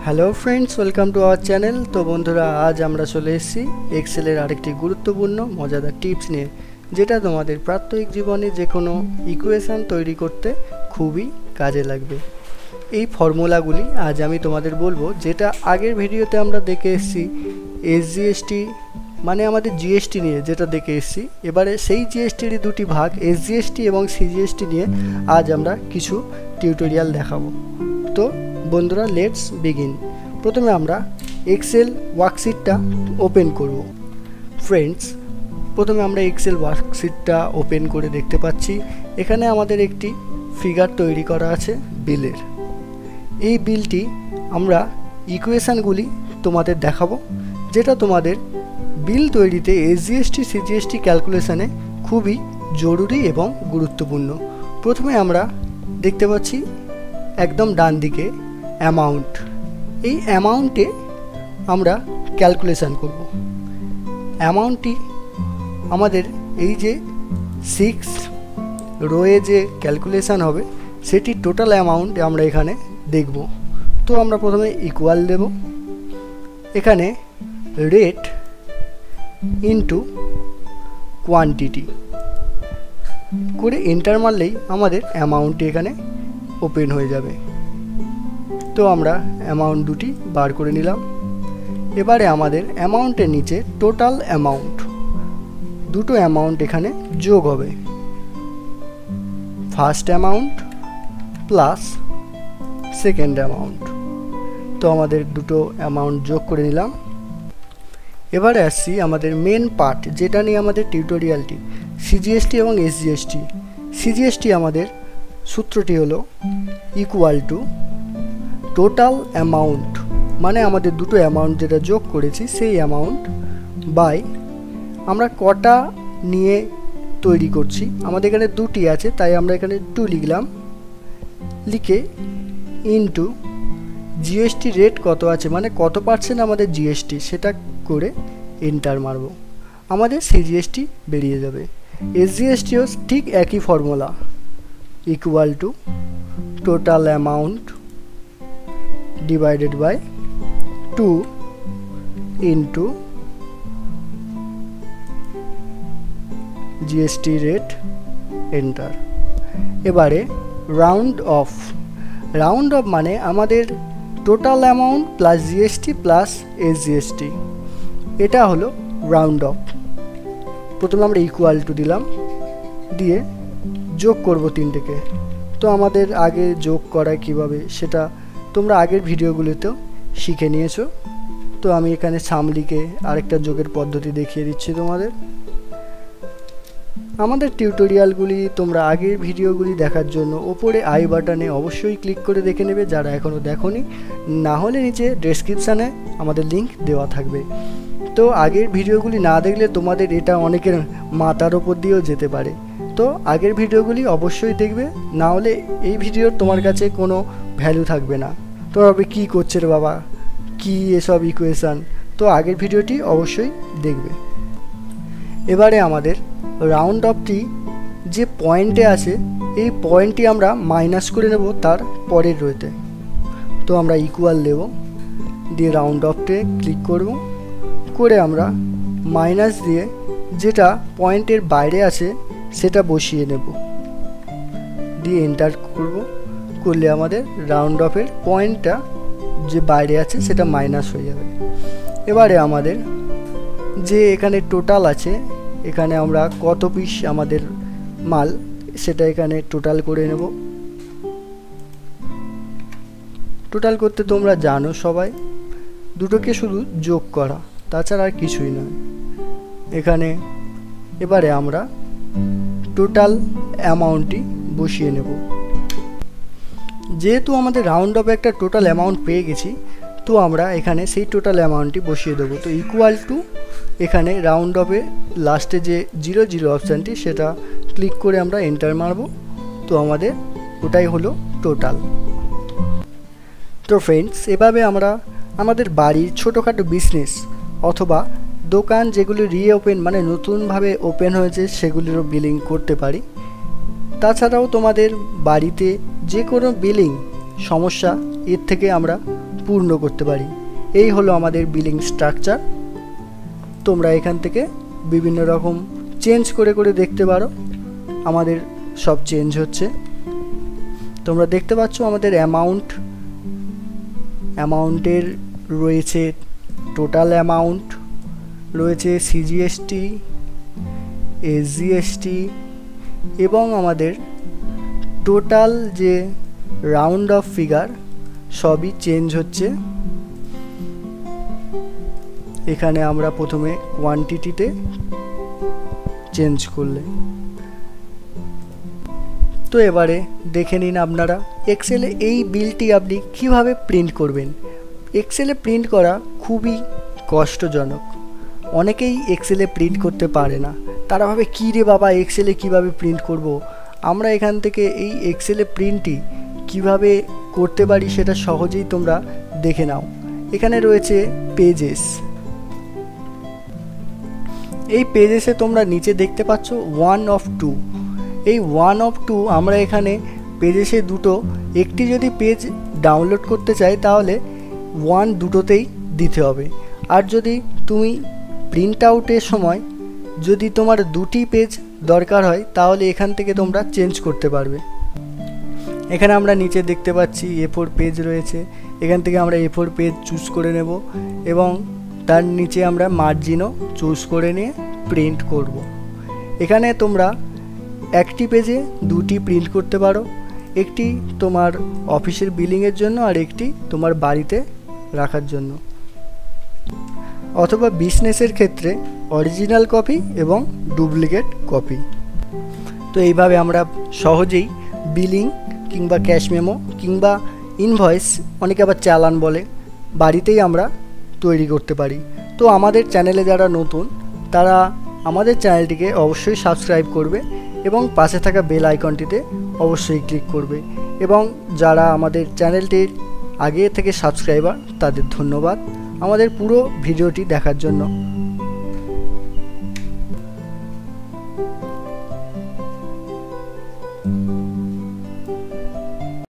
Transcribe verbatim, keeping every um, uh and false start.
Hello friends, welcome to our channel. তো বন্ধুরা, আজ আমরা চলে এসেছি এক্সেলের আরেকটি গুরুত্বপূর্ণ মজাদার টিপস নিয়ে, যেটা তোমাদের প্রাত্যহিক জীবনে যে কোনো ইকুয়েশান তৈরি করতে খুবই কাজে লাগবে। এই ফর্মুলাগুলি আজ আমি তোমাদের বলবো, যেটা আগের ভিডিওতে আমরা দেখে এসেছি এসজিএসটি মানে আমাদের জিএসটি নিয়ে যেটা দেখে এসেছি। এবারে সেই জিএসটিরই দুটি ভাগ এসজিএসটি এবং সিজিএসটি নিয়ে আজ আমরা কিছু টিউটোরিয়াল দেখাবো। তো বন্ধুরা, লেটস বিগিন। প্রথমে আমরা এক্সেল ওয়ার্কশিটটা ওপেন করব। ফ্রেন্ডস, প্রথমে আমরা এক্সেল ওয়ার্কশিটটা ওপেন করে দেখতে পাচ্ছি এখানে আমাদের একটি ফিগার তৈরি করা আছে বিলের। এই বিলটি আমরা ইকুয়েশানগুলি তোমাদের দেখাবো, যেটা তোমাদের বিল তৈরিতে এসজিএসটি সিজিএসটি ক্যালকুলেশানে খুবই জরুরি এবং গুরুত্বপূর্ণ। প্রথমে আমরা দেখতে পাচ্ছি একদম ডান দিকে অ্যামাউন্ট। এই অ্যামাউন্টে আমরা ক্যালকুলেশান করব। অ্যামাউন্টটি আমাদের এই যে সিক্স রোয়ে যে ক্যালকুলেশান হবে সেটি টোটাল অ্যামাউন্ট আমরা এখানে দেখব। তো আমরা প্রথমে ইকুয়াল দেব, এখানে রেট ইন্টু কোয়ান্টিটি করে এন্টার মারলেই আমাদের অ্যামাউন্টটি এখানে ওপেন হয়ে যাবে। তো আমরা অ্যামাউন্ট দুটি বার করে নিলাম। এবারে আমাদের অ্যামাউন্টের নিচে টোটাল অ্যামাউন্ট, দুটো অ্যামাউন্ট এখানে যোগ হবে, first amount plus second amount. তো আমাদের দুটো অ্যামাউন্ট যোগ করে নিলাম। এবারে আসছি আমাদের মেন পার্ট, যেটা নিয়ে আমাদের টিউটোরিয়ালটি, সিজিএসটি এবং এসজিএসটি। সিজিএসটি আমাদের সূত্রটি হলো ইকুয়াল টু টোটাল অ্যামাউন্ট, মানে আমাদের দুটো অ্যামাউন্ট যেটা যোগ করেছি সেই অ্যামাউন্ট বাই আমরা কটা নিয়ে তৈরি করছি। আমাদের এখানে দুটি আছে তাই আমরা এখানে টু লিখলাম, লিখে ইনটু জিএসটি রেট কত আছে, মানে কত পার্সেন্ট আমাদের জিএসটি, সেটা করে এন্টার মারব, আমাদের সিজিএসটি বেরিয়ে যাবে। এসজিএসটিও ঠিক একই formula, equal to total amount divided by two into GST rate, enter. এবারে রাউন্ড অফ। রাউন্ড অফ মানে আমাদের total amount plus GST plus SGST, এটা হলো রাউন্ড অফ। প্রথমে আমরা ইকুয়াল টু দিলাম, দিয়ে যোগ করব তিনটেকে। তো আমাদের আগে যোগ করা কিভাবে সেটা তোমরা আগের ভিডিওগুলিতেও শিখে নিয়েছো। তো আমি এখানে সামলিকে আরেকটা যোগের পদ্ধতি দেখিয়ে দিচ্ছি তোমাদের। আমাদের টিউটোরিয়ালগুলি তোমরা আগের ভিডিওগুলি দেখার জন্য ওপরে আই বাটনে অবশ্যই ক্লিক করে দেখে নেবে, যারা এখনও দেখোনি। না হলে নিচে ডেসক্রিপশানে আমাদের লিঙ্ক দেওয়া থাকবে। তো আগের ভিডিওগুলি না দেখলে তোমাদের এটা অনেকের মাথার ওপর দিয়েও যেতে পারে। তো আগের ভিডিওগুলি অবশ্যই দেখবে, না হলে এই ভিডিওর তোমার কাছে কোনো ভ্যালু থাকবে না। তো ভাবে কী করছে রে বাবা, কী এসব ইকুয়েশান। তো আগের ভিডিওটি অবশ্যই দেখবে। এবারে আমাদের রাউন্ড অফটি যে পয়েন্টে আছে এই পয়েন্টটি আমরা মাইনাস করে নেব তার পরের রোতে। তো আমরা ইকুয়াল দেব, দিয়ে রাউন্ড অফটে ক্লিক করব, করে আমরা মাইনাস দিয়ে যেটা পয়েন্টের বাইরে আছে সেটা বসিয়ে নেব, দিয়ে এন্টার করব। করলে আমাদের রাউন্ড অফের পয়েন্টটা যে বাইরে আছে সেটা মাইনাস হয়ে যাবে। এবারে আমাদের যে এখানে টোটাল আছে, এখানে আমরা কত পিস আমাদের মাল সেটা এখানে টোটাল করে নেব। টোটাল করতে তোমরা জানো সবাই, দুটোকে শুধু যোগ করা, তাছাড়া আর কিছুই নয় এখানে। এবারে আমরা টোটাল অ্যামাউন্টটি বসিয়ে নেব। যেহেতু আমাদের রাউন্ড অফে একটা টোটাল অ্যামাউন্ট পেয়ে গেছি, তো আমরা এখানে সেই টোটাল অ্যামাউন্টটি বসিয়ে দেবো। তো ইকুয়াল টু এখানে রাউন্ড অফে লাস্টে যে জিরো জিরো অপশানটি সেটা ক্লিক করে আমরা এন্টার মারব। তো আমাদের ওটাই হলো টোটাল। তো ফ্রেন্ডস, এভাবে আমরা আমাদের বাড়ির ছোটোখাটো বিজনেস অথবা দোকান যেগুলি রিওপেন মানে নতুনভাবে ওপেন হয়েছে সেগুলিরও বিলিং করতে পারি। তাছাড়াও তোমাদের বাড়িতে যে কোনো বিলিং সমস্যা এর থেকে আমরা পূর্ণ করতে পারি। এই হলো আমাদের বিলিং স্ট্রাকচার। তোমরা এখান থেকে বিভিন্ন রকম চেঞ্জ করে করে দেখতে পারো। আমাদের সব চেঞ্জ হচ্ছে। তোমরা দেখতে পাচ্ছ আমাদের অ্যামাউন্ট অ্যামাউন্টের রয়েছে টোটাল অ্যামাউন্ট, রয়েছে সিজিএসটি, এসজিএসটি এবং আমাদের টোটাল যে রাউন্ড অফ ফিগার সবই চেঞ্জ হচ্ছে। এখানে আমরা প্রথমে কোয়ান্টিটিতে চেঞ্জ করলে। তো এবারে দেখে নিন আপনারা এক্সেলে এই বিলটি আপনি কিভাবে প্রিন্ট করবেন। এক্সেলে প্রিন্ট করা খুবই কষ্টজনক। অনেকেই এক্সেলে প্রিন্ট করতে পারে না। তারা ভাবে কী রে বাবা, এক্সেলে কিভাবে প্রিন্ট করব। আমরা এখান থেকে এই এক্সেলে প্রিন্টটি কিভাবে করতে পারি সেটা সহজেই তোমরা দেখে নাও। এখানে রয়েছে পেজেস। এই পেজেসে তোমরা নিচে দেখতে পাচ্ছ ওয়ান অফ টু। এই ওয়ান অফ টু আমরা এখানে পেজেসে দুটো, একটি যদি পেজ ডাউনলোড করতে চাই তাহলে ওয়ান দুটোতেই দিতে হবে। আর যদি তুমি প্রিন্ট আউটের সময় যদি তোমার দুটি পেজ দরকার হয় তাহলে এখান থেকে তোমরা চেঞ্জ করতে পারবে। এখানে আমরা নিচে দেখতে পাচ্ছি এ ফোর পেজ রয়েছে। এখান থেকে আমরা এ ফোর পেজ চুজ করে নেব এবং তার নিচে আমরা মার্জিনও চুজ করে নিয়ে প্রিন্ট করব। এখানে তোমরা একটি পেজে দুটি প্রিন্ট করতে পারো, একটি তোমার অফিসের বিলিংয়ের জন্য আর একটি তোমার বাড়িতে রাখার জন্য, অথবা বিজনেসের ক্ষেত্রে অরিজিনাল কপি এবং ডুপ্লিকেট কপি। তো এইভাবে আমরা সহজেই বিলিং কিংবা ক্যাশ মেমো কিংবা ইনভয়েস, অনেকে আবার চালান বলে, বাড়িতেই আমরা তৈরি করতে পারি। তো আমাদের চ্যানেলে যারা নতুন তারা আমাদের চ্যানেলটিকে অবশ্যই সাবস্ক্রাইব করবে এবং পাশে থাকা বেল আইকনটিতে অবশ্যই ক্লিক করবে। এবং যারা আমাদের চ্যানেলটির আগে থেকে সাবস্ক্রাইবার তাদের ধন্যবাদ আমাদের পুরো ভিডিওটি দেখার জন্য।